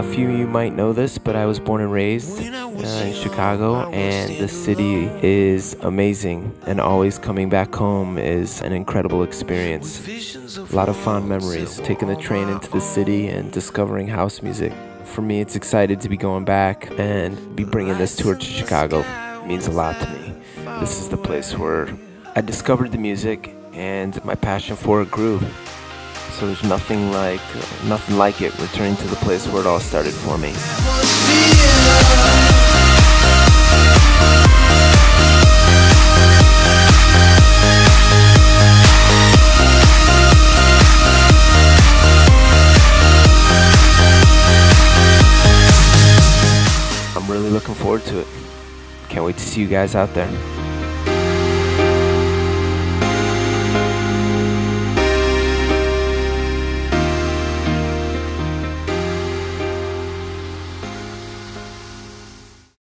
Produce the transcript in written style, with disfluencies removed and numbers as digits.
A few of you might know this, but I was born and raised in Chicago, and the city is amazing, and always coming back home is an incredible experience. A lot of fond memories, taking the train into the city and discovering house music. For me, it's excited to be going back and be bringing this tour to Chicago. It means a lot to me. This is the place where I discovered the music and my passion for it grew. So there's nothing like it returning to the place where it all started for me. I'm really looking forward to it. Can't wait to see you guys out there.